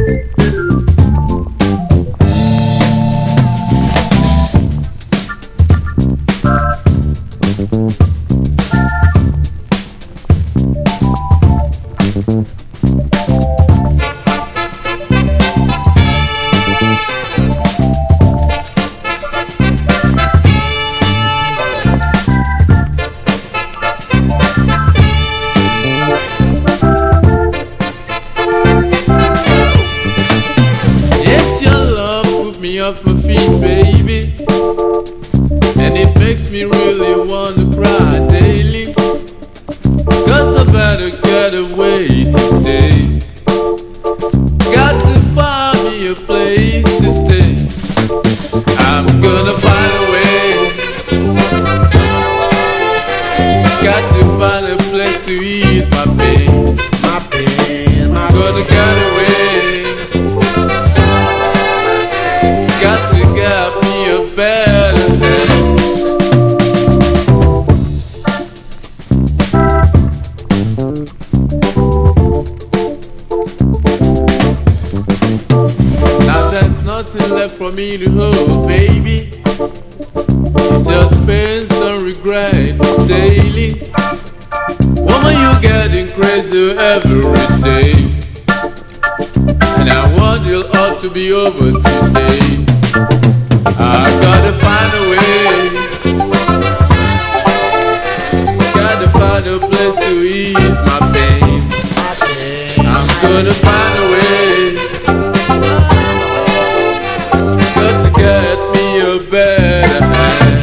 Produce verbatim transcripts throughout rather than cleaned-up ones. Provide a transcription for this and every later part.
Off my feet, baby, and it makes me really wanna cry daily, 'cause I better get away today. Got to find me a place to stay. I'm gonna find a way. Got to find a place to ease my pain. My pain, my I'm gonna get away. Got to get me a better head. Now there's nothing left for me to hold, baby. It's just pains and regrets daily. Woman, you're getting crazy every day, and I want it all to be over today. I gotta find a way. Gotta find a place to ease my pain. I'm gonna find a way. Got to get me a better hand.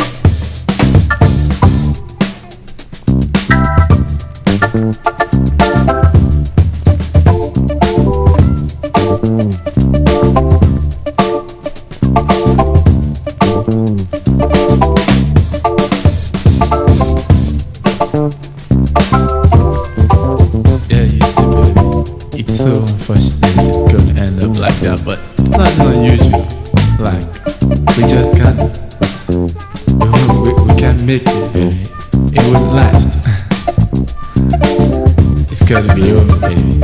It's so unfortunate it's gonna end up like that, but it's not unusual. Like, we just can't, we, we can't make it, baby. It won't last. It's gotta be over, baby.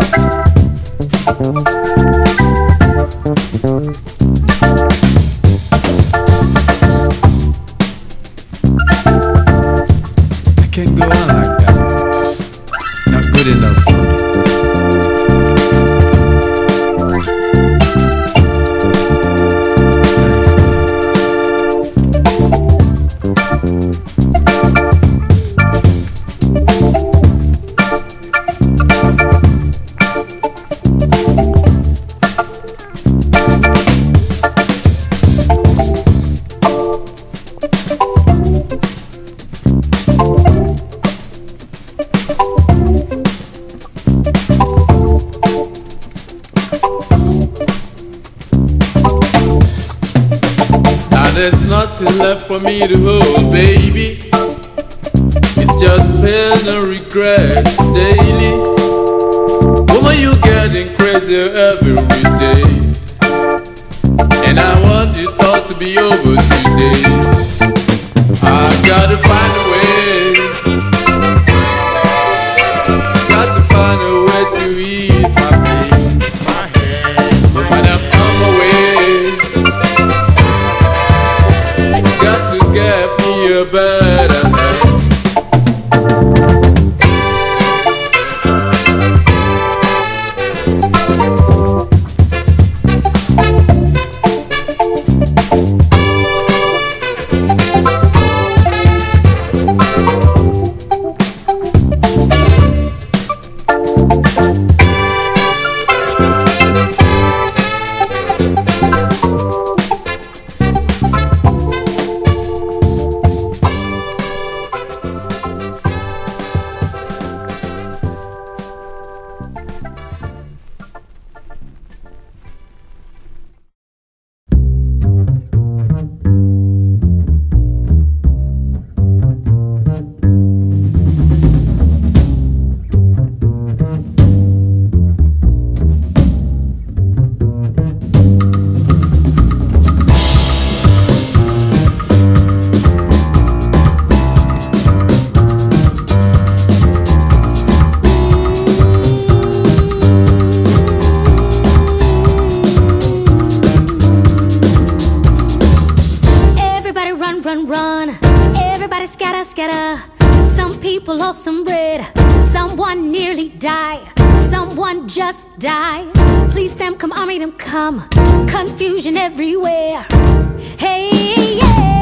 I can't go on like that. Not good enough for me. There's nothing left for me to hold, baby. It's just pain and regrets daily. Woman, you're getting crazy every day, and I want it all to be over today. I gotta find a way. Got to find a way to ease my pain. When I'm on my way, got to get me a better head. people lost some bread. Someone nearly died. Someone just died. Please them come, army them come. Confusion everywhere. Hey, yeah.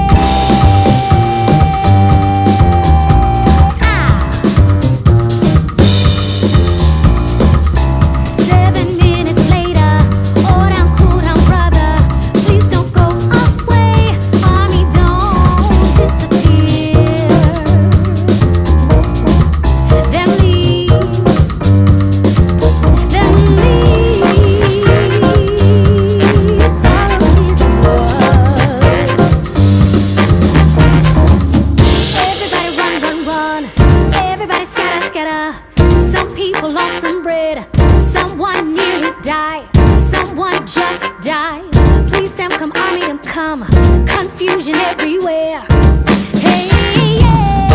Some people lost some bread. Someone nearly died. Someone just died. Please them come, army them come. Confusion everywhere. Hey, yeah.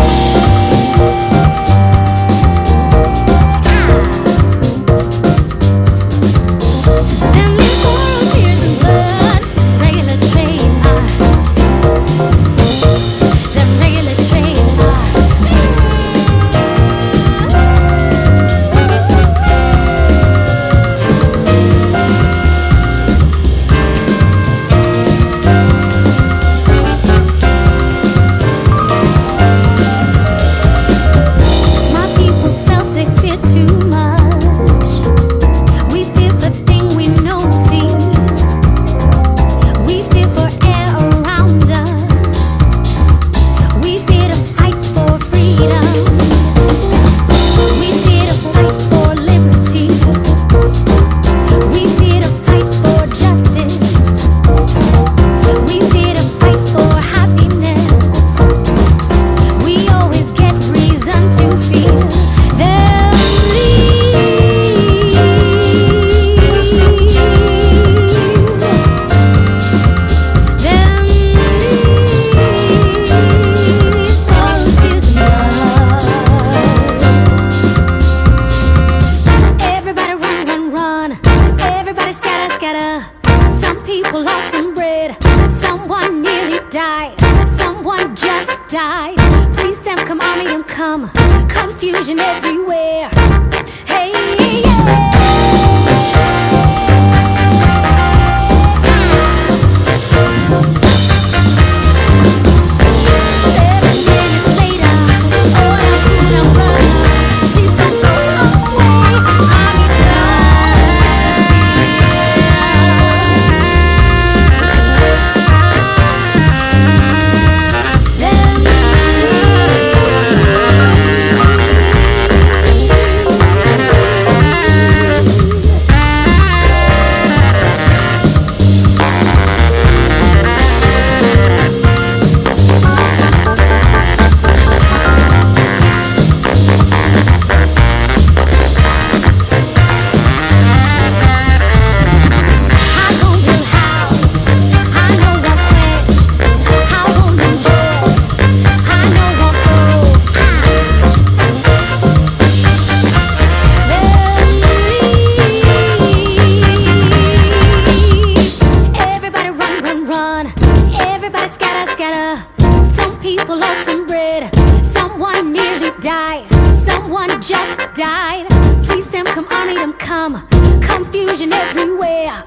Them is sorrow, tears and blood. Regular trademark. Them regular trademark. Some people lost some bread. Someone nearly died. Someone just died. Please them come, army them come. Confusion everywhere. Hey, yeah. People lost some bread. Someone nearly died. Someone just died. Please them come, army them come. Confusion everywhere.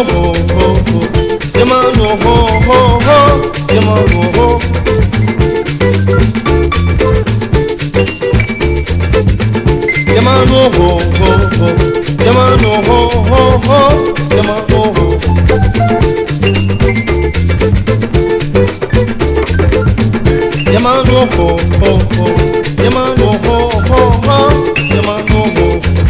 ho ho ho, Yamano ho ho ho, Yamano ho. Yamano ho ho ho, Yamano ho ho ho, Yamano ho. Yamano ho ho ho, Yamano ho ho ho, Yamano ho.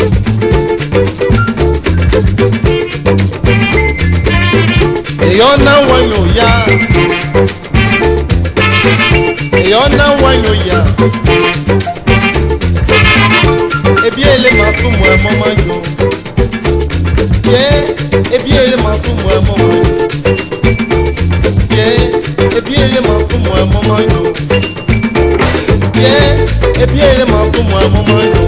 Eyona wanyo ya, eyona wanyo ya. Ebi ele mafumu e mama yo, yeah. Ebi ele mafumu e mama yo, yeah. Ebi ele mafumu e mama yo, yeah. Ebi ele mafumu e mama yo.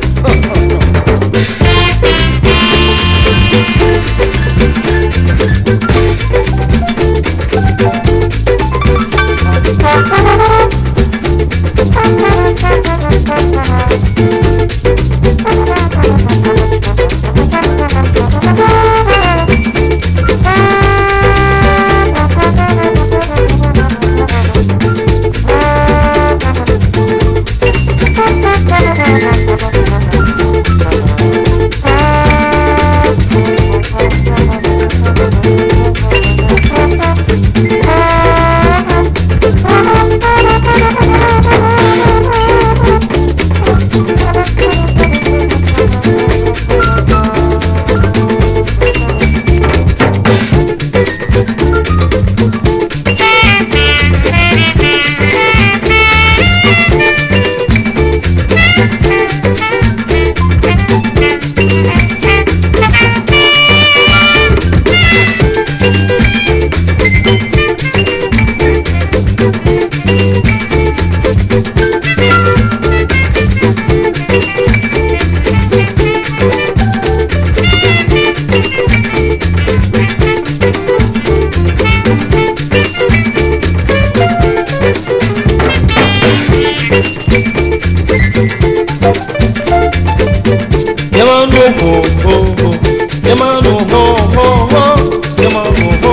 Yamano ho ho ho, Yamano ho ho ho, Yamano ho.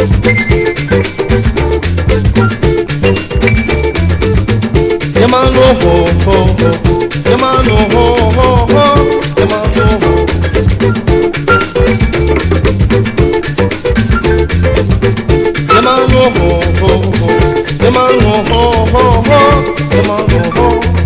Yamano ho ho ho, Yamano ho ho ho, Yamano ho. Yamano ho ho ho, Yamano ho ho ho, Yamano ho.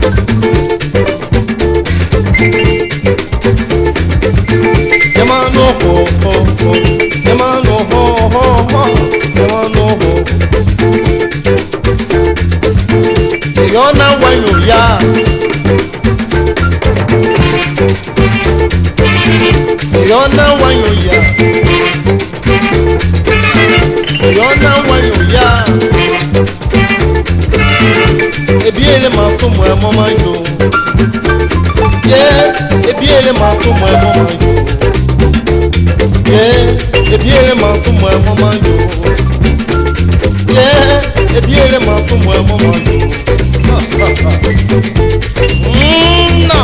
Yamano ho ho ho, Yamano ho ho ho, Yamano ho. Eyona wanyo ya, eyona wanyo ya, eyona wanyo ya. Ebi ele mafumu e mama yo, yeah. Ebi ele mafumu e mama yo. Yeah, ebi ele mafumu e mama yo. Yeah, ebi ele mafumu e mama yo. Mm, no.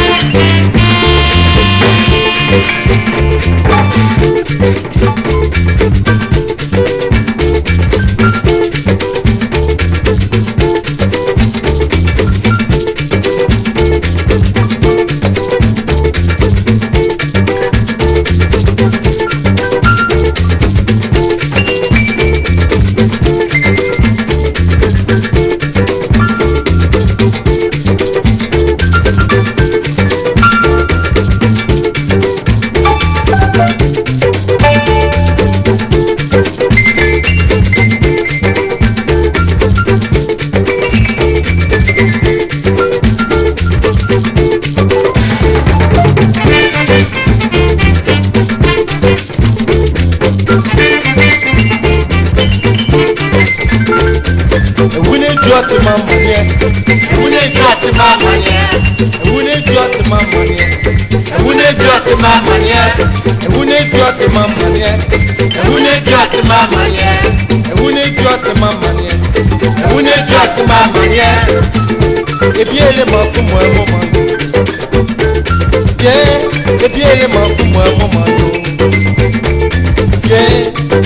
Jot mama nie, wune jot mama nie, wune jot mama nie, wune jot mama nie, wune jot mama nie, wune jot mama nie, wune jot mama nie, wune jot mama nie. Ebi ele mafumu e mama yo, yeah. Ebi ele mafumu e mama yo.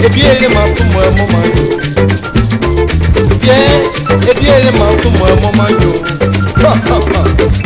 ebi ele ma fu mo mo ma yo. Yeah, ebi ele ma fu mo mo ma yo. Ha ha ha.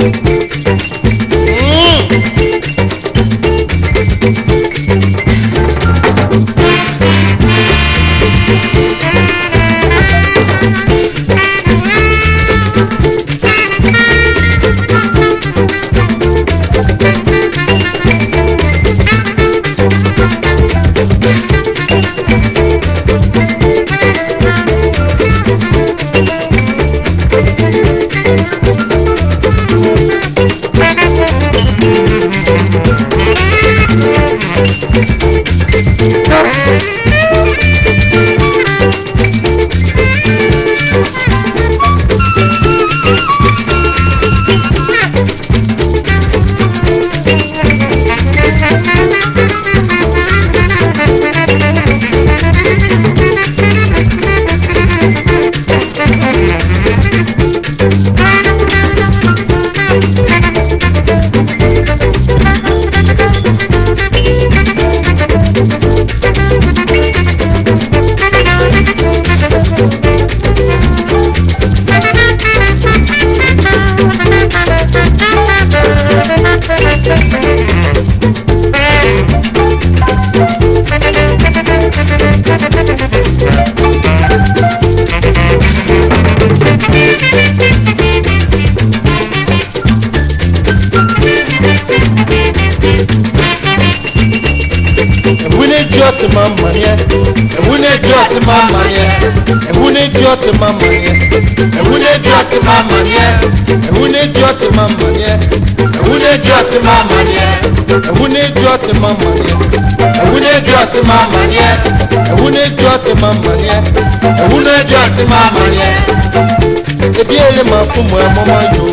Mama yeah, and when they drop to mama yeah, and when they drop to mama yeah, and when they drop to mama yeah, and when they drop to mama yeah, and when they drop to mama yeah, and when they drop to mama yeah, and when they drop to mama yeah, and when they drop to mama yeah, and when they drop to mama yeah, ebi ele ma fu mo mama yo,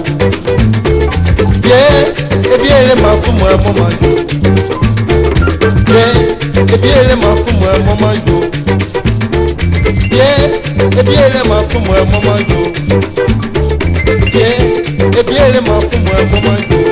yeah, ebi ele ma fu mo mama yo, yeah. Ebi ele ma fu mo mama yo. Yeah, ebi ele ma fu mo mama yo. Yeah, ebi ele ma fu mo mama yo.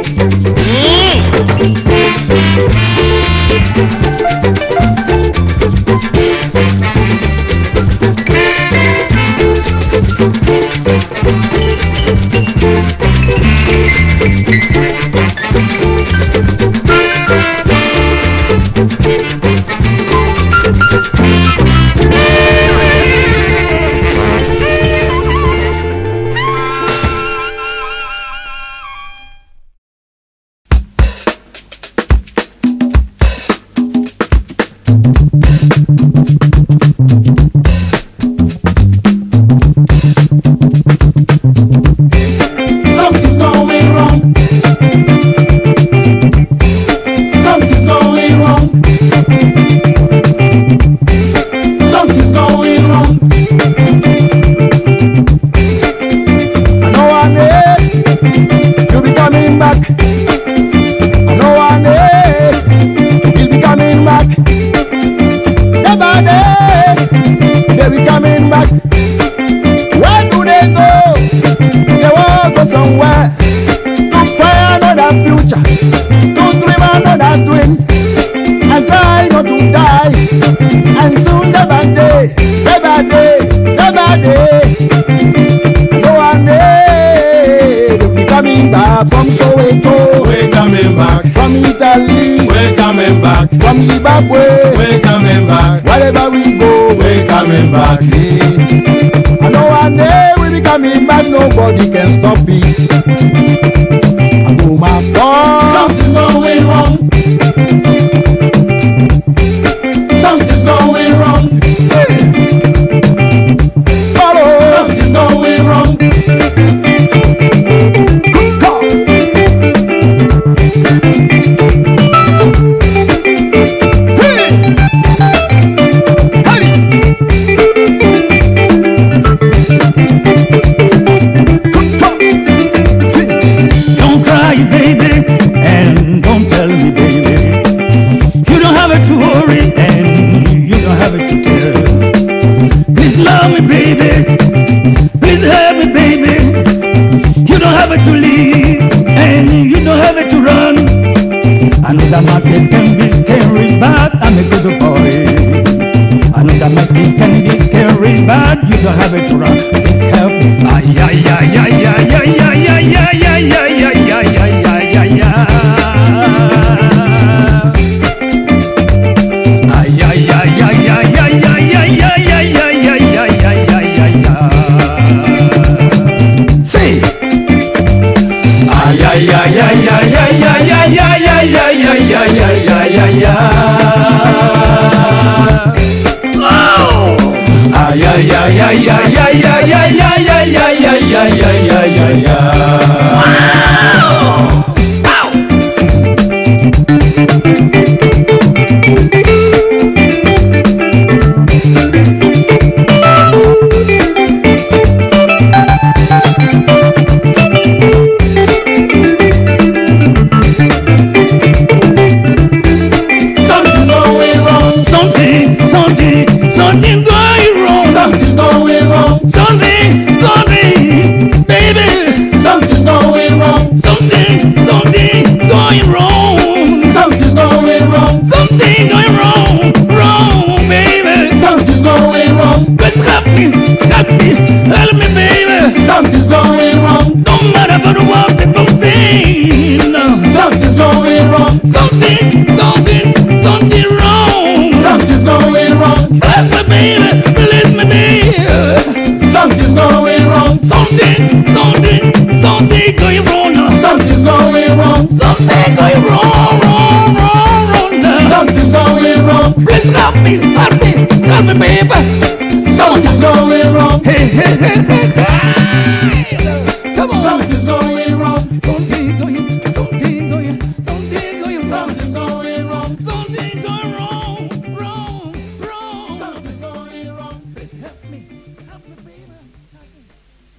From Soweto, we're coming back. From Italy, we're coming back. From Zimbabwe, we're coming back. Wherever we go, we're coming back. I know one day we'll be coming back. Nobody can stop it. I know my boy. Something's going wrong. Something's going wrong. Follow. Something's going wrong. Hey! ain't bad, you don't have it wrong. Please help me. Ay, ay, ay, ay, ay, ay, ay, ay, ay, ay, ay, ay, ay, ay, ay, ay, ay. Ay, ay, ay, ay, ay, ay, ay, ay, ay, ay, ay, ay, ay, ay, ay, ay, ay. Sí. Ay, ay, ay, ay, ay, ay, ay, ay, ay, ay, ay, ay, ay, ay, ay, ay, ay. Ay, ay, ay, ay, ay, ay, ay, ay, ay, ay, ay, ay, ay, ay, ay, ay, ay. Something going wrong. Something's going wrong. Something, something, baby. Something's going wrong. Something, something going wrong. Something's going wrong. Something going wrong, wrong, baby. Something's going wrong. What's happening? Happening? Help me, baby. Something's going wrong. No matter what people say. Something's going wrong. Something, something, something wrong. Something's going wrong. Bless me, baby, bless me, baby. Something's going wrong. Something, something, something going wrong now. Something's going wrong. Something going wrong, wrong, wrong, wrong now. Something's going wrong. Please help me, help me, help me, baby. Something's going wrong. Hey, hey, hey, hey, hey. Come on. Something's going wrong. Something going, something going, something going, something's going wrong. Something going wrong, wrong, wrong. Something's going wrong. Please help me, help me, baby. Help me.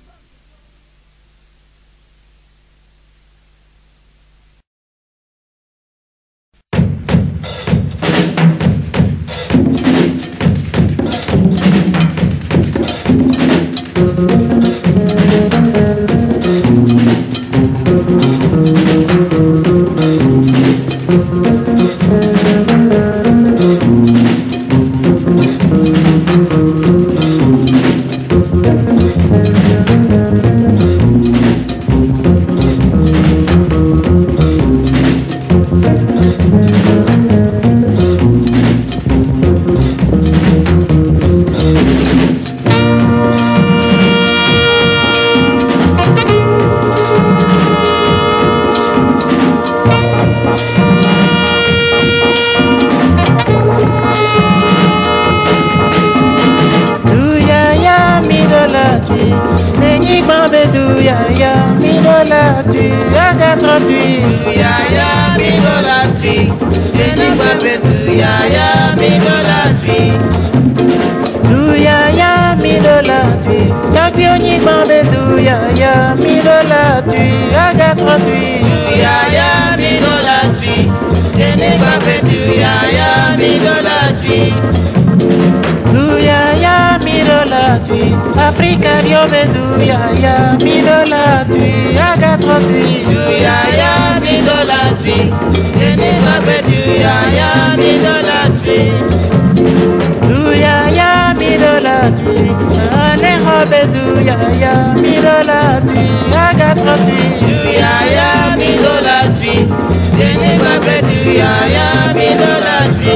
Africa biome du ya ya mi dola tu aga trotui du ya ya mi dola tu deni babe du ya ya mi dola tu du ya ya mi dola tu ane robe du ya ya mi dola tu aga trotui du ya ya mi dola tu deni babe du ya ya mi dola tu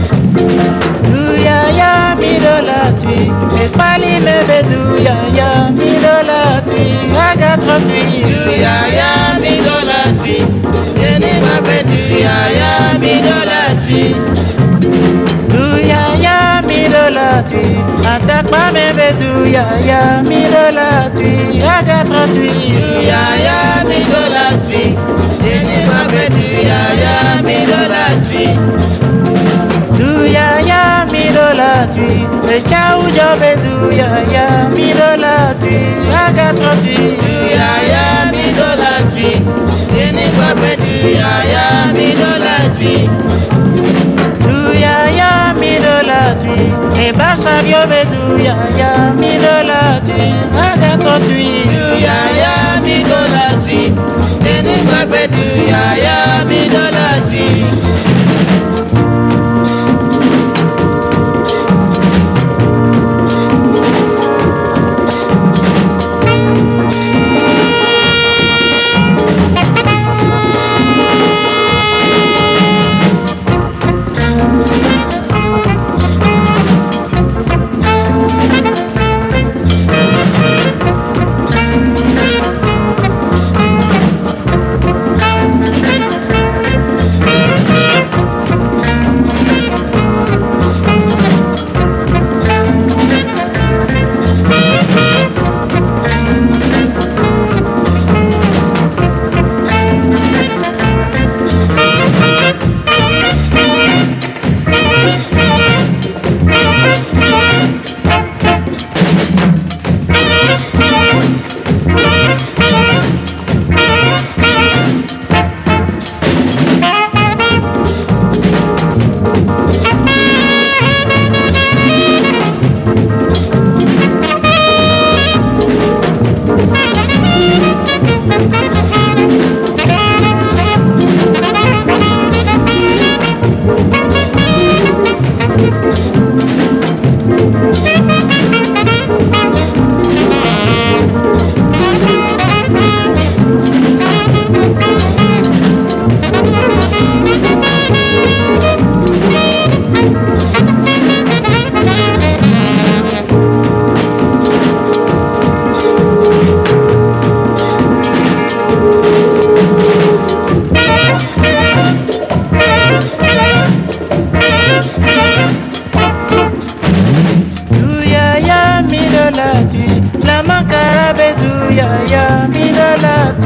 du ya ya mi dola tu e pali mebe du ya ya mi dola tu aga trotui du ya ya mi dola tu deni babe du ya ya mi dola tu du ya ya mi dola tu atakpa mebe du ya ya mi dola tu aga trotui du ya ya mi dola tu deni babe du ya ya mi dola tu du ya ya mi dola tu e chau jobe du ya ya mi dola tu aga trotui du ya ya mi dola tu deni babe du ya ya mi dola tu du ya ya mi dola tu e basa jobe du ya ya mi dola tu aga trotui du ya ya mi dola tu deni babe du ya ya mi dola tu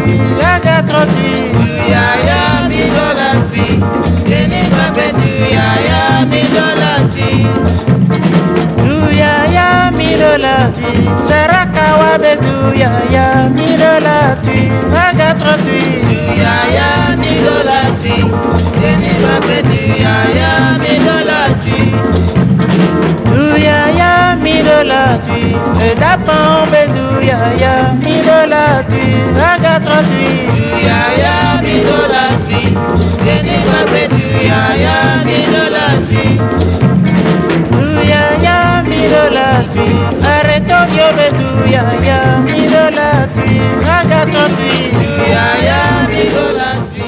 agatroti. Yaya midolati, yeni babe du yaya midolati. Du yaya midolati, sarakawa be du yaya midolati, agatroti. Du yaya midolati, yeni babe du yaya midolati. Du yaya midolati, e dapan be du yaya midolati, agatroti. Du yaya midolati, yeni babe du yaya midolati. Du yaya midolati, arretorio be du yaya midolati, agatroti. Du yaya midolati.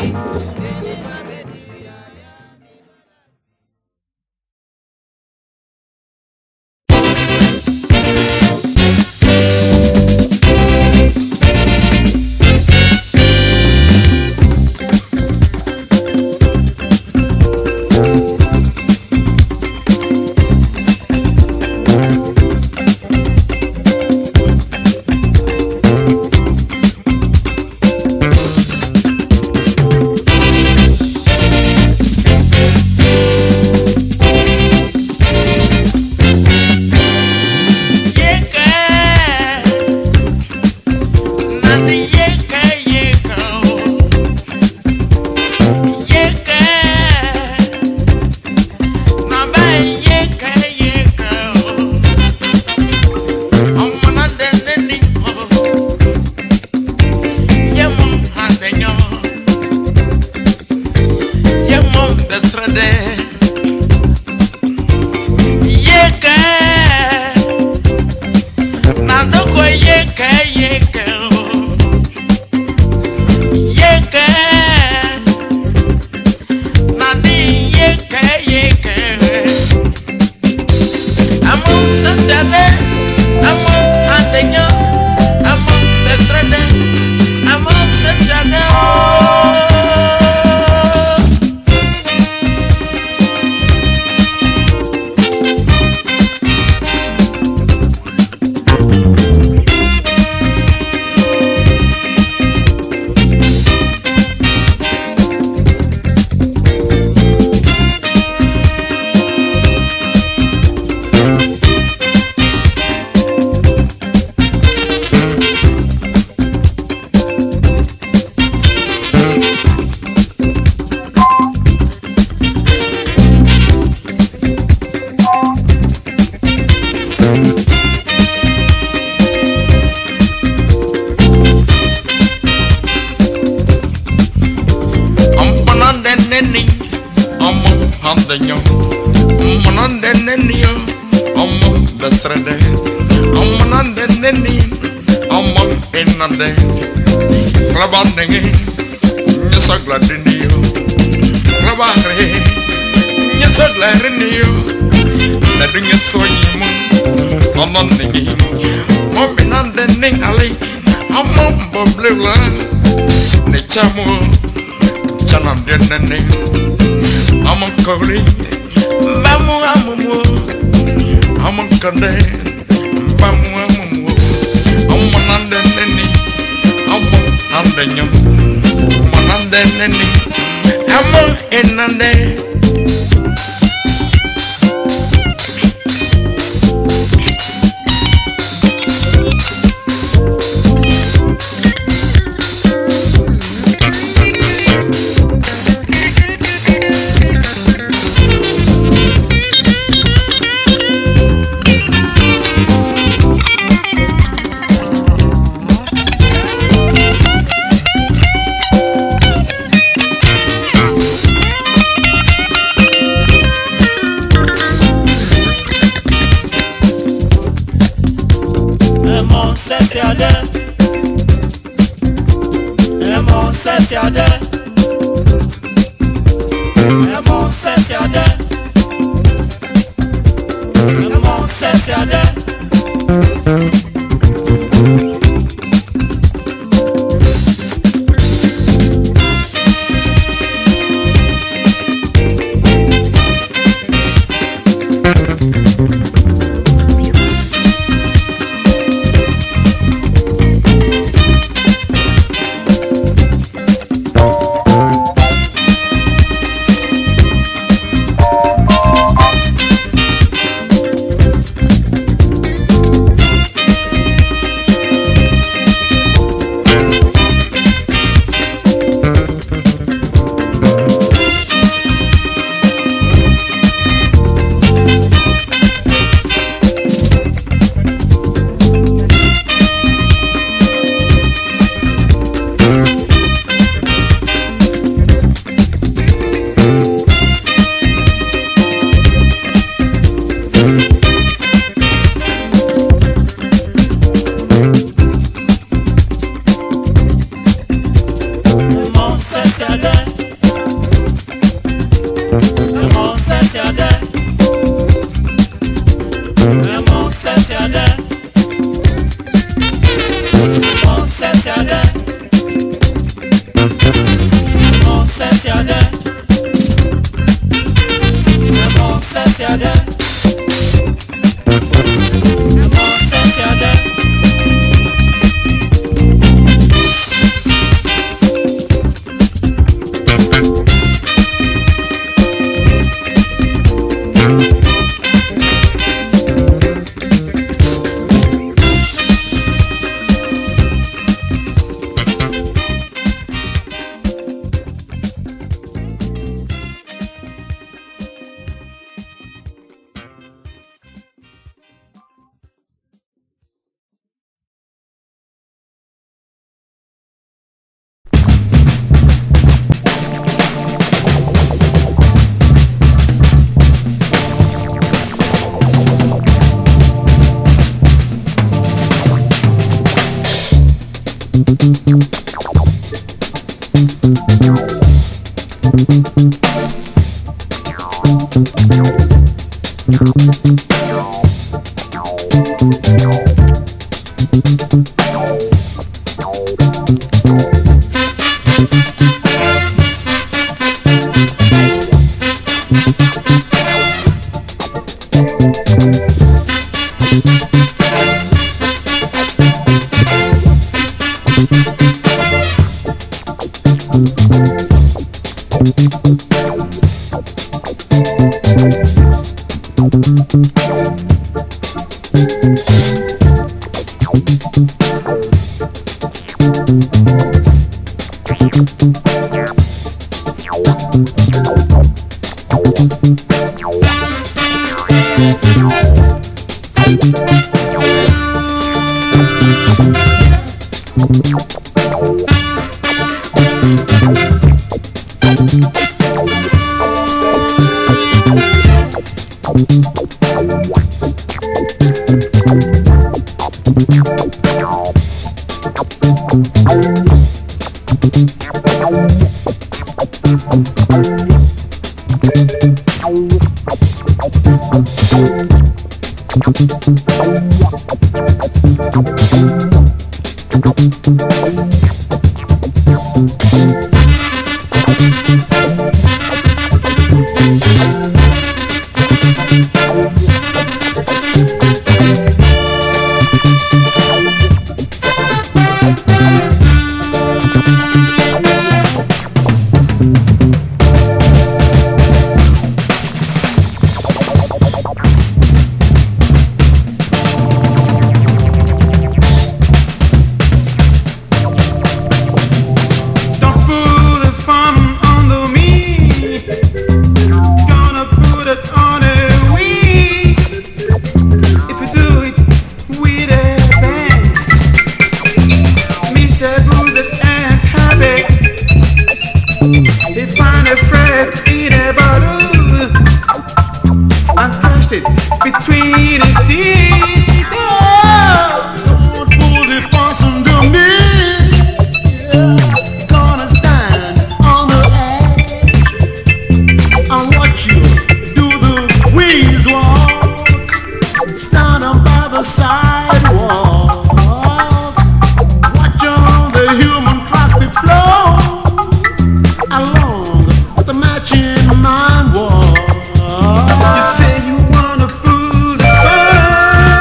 You say you wanna fool the bird.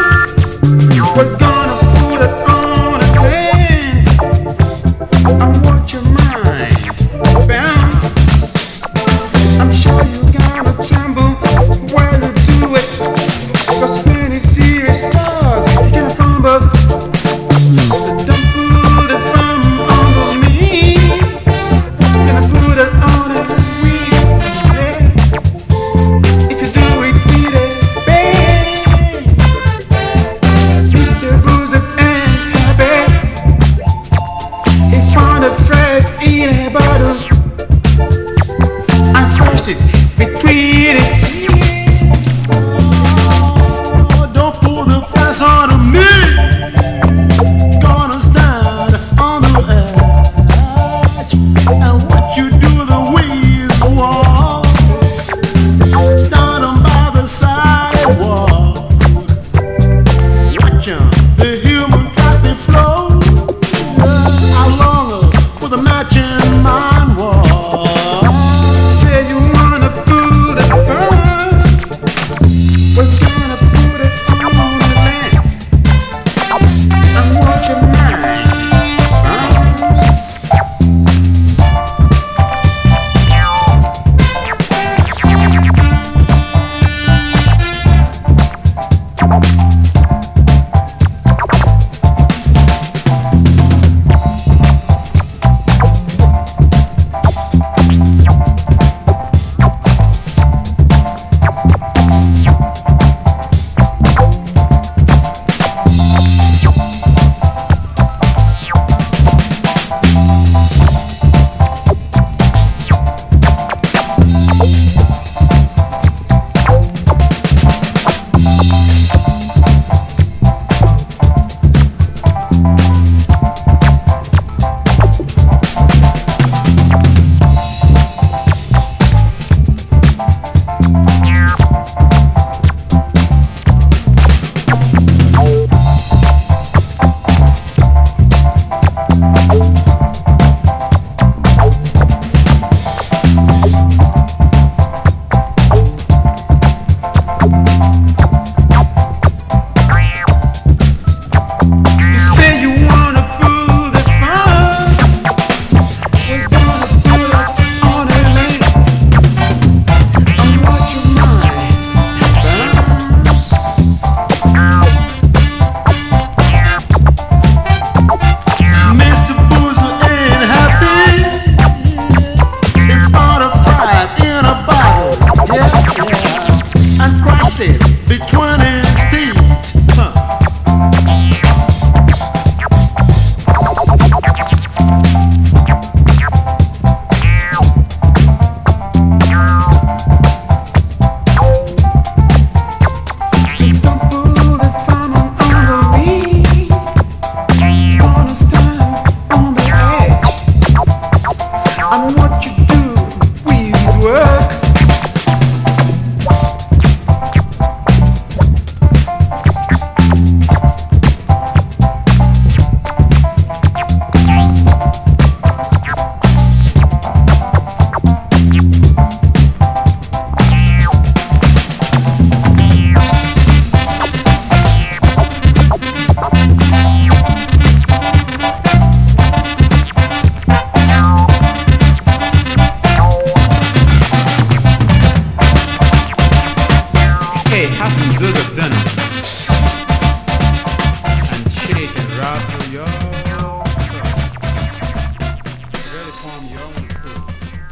and shake and rattle your throat. Really form your own crew.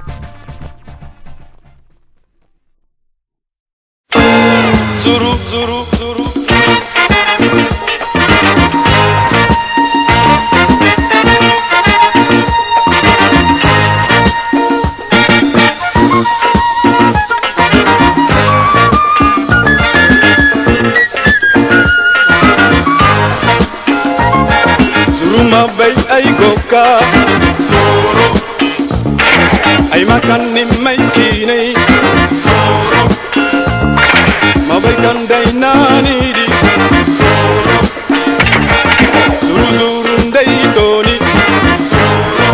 Zuru, zuru, zuru. Mabay ay goka Zoro ay makan ni may kinay Zoro mabay kanday nanidi Zoro zuru zurunday toni Zoro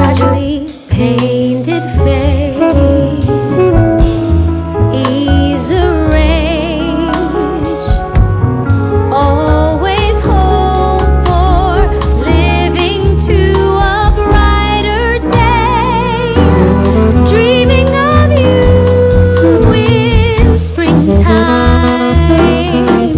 fragilely painted face. Ease the rage, always hope for living to a brighter day. Dreaming of you in springtime.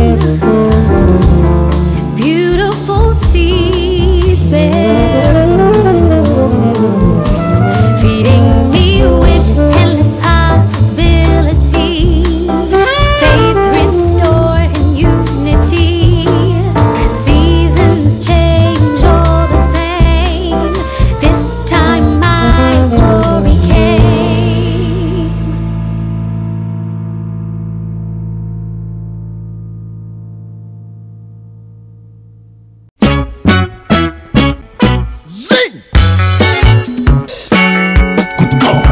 Beautiful seeds bear fruit, feeding me with endless possibility. Faith restored in unity. Seasons change all the same. This time my glory came. Zing! Good God!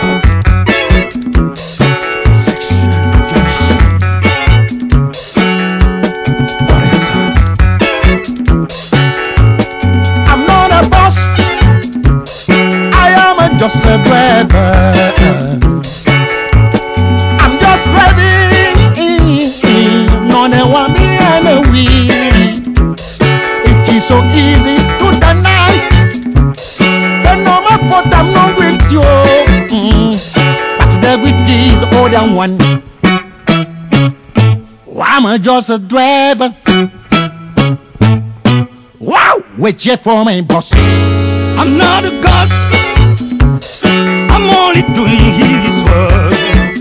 I'm not a boss. I am a just a driver. I'm just driving. Not a one me and a we. It is so easy to deny. Say no more but I'm not with you. Mm. But the with is all than one. I'm a just a driver. Wow, wait yet for my boss. I'm not a god, I'm only doing his work.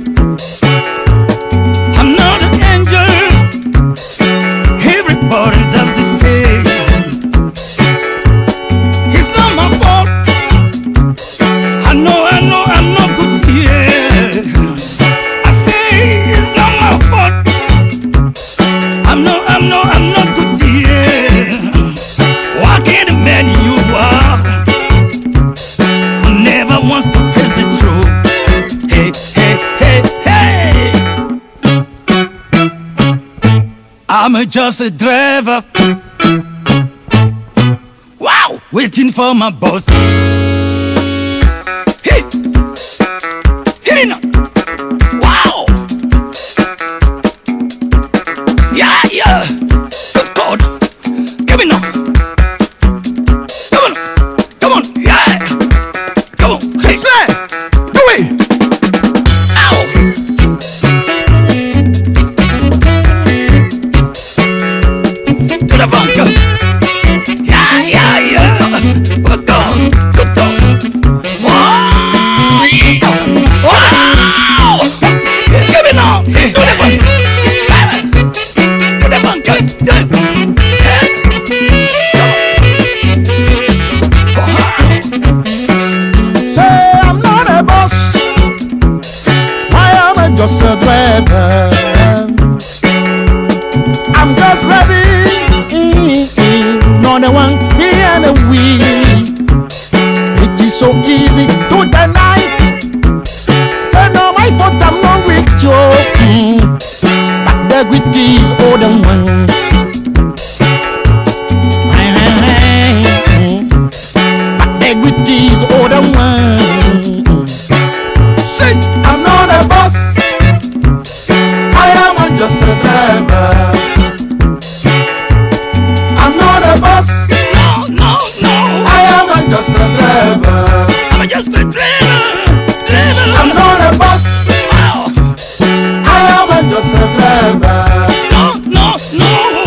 I'm not an angel, everybody does the same. It's not my fault, I know, I know, I'm not good here. I say it's not my fault, I'm no, I'm no, I'm not good here. Why can't the man you are, who never wants to face the truth? Hey, hey, hey, hey! I'm a just a driver. Wow, waiting for my boss. Hey, hit it now. Wow. Yeah, yeah. Good God. Give me now. Come on. Come on. Yeah. Come on. Hey. Do it! Ow. To the bunker. Yeah, yeah, yeah. Good dog. Good dog. Wow. Wow. Give me now. To the bunker. To the bunker. Say I'm not a boss. I am a just a driver. I'm just ready. Not the one here and a we. It is so easy to deny. Say no, my fault, I'm not with you. Mm. But the with is all the one. But the with is all the one. Say I'm not a boss. I am a just a driver. I'm not a boss. No, no, no. I am a just a driver. I'm just a driver. Driver. I'm not a boss. Wow. I am a just a driver. No, no, no.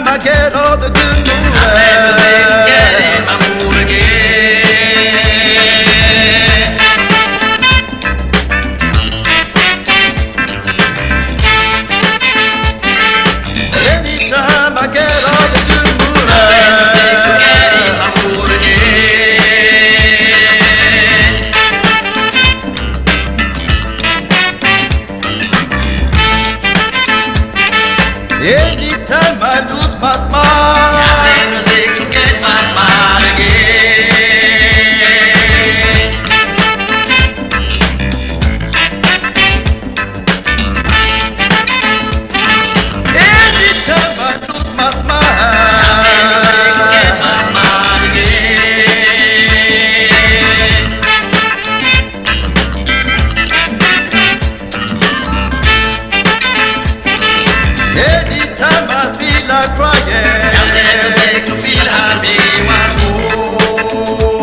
I get all the good mood. I never get in my mood again. Anytime I get all the good mood, I never get in my mood again. Anytime I lose my smile, I play music to get my smile again. Anytime I lose my smile, I play music to get my smile again. Anytime I feel like crying, I play music to feel happy once more.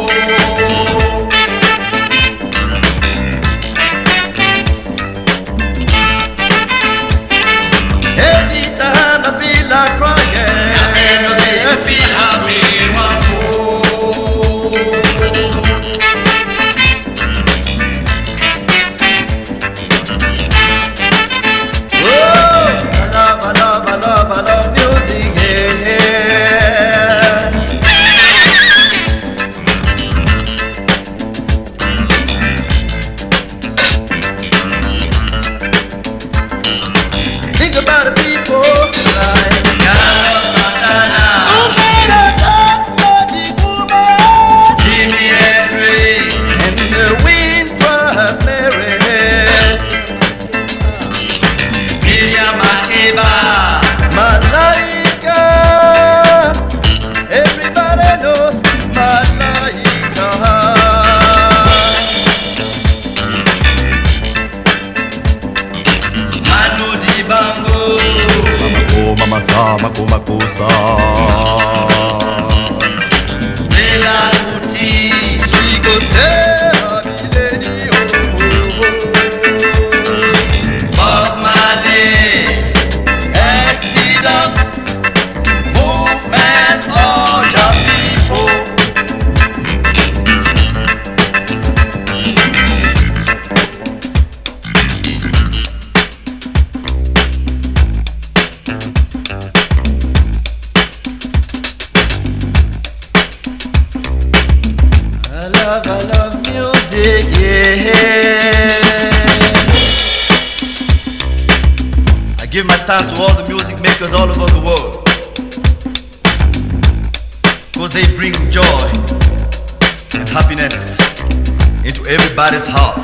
Anytime I feel like crying, I play music to feel happy once more. Oh, I love, I love, I love, I love music, yeah. Think about the people like Carlos Santana, Magic Woman, Jimi Hendrix, and the wind drives Mary, Miriam Makeba, Malaika. Everybody knows Malaika. Manu Dibango, Mama sa makuma kusa. Bela Kuti, Chicote, Milady, Bob Marley, Exodus, Movement, all your people. I love, I love music, yeah. I give my thanks to all the music makers all over the world, because they bring joy and happiness into everybody's heart.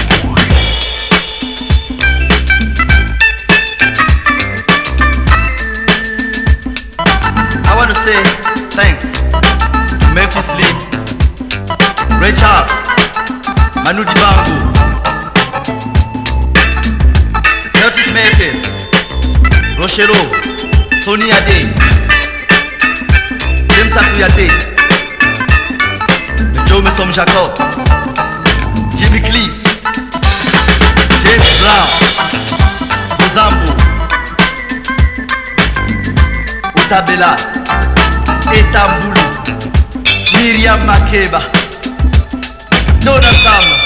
I want to say thanks to Memphis Slim, Ray Charles, Manu Dibango, Curtis Mayfield, Rochero, Sonny Ade, James Akuyate, Joe Messom Jacob, Jimmy Cliff, James Brown, Bozambo, Otabela, Etambulu, Miriam Makeba, Donna Summer.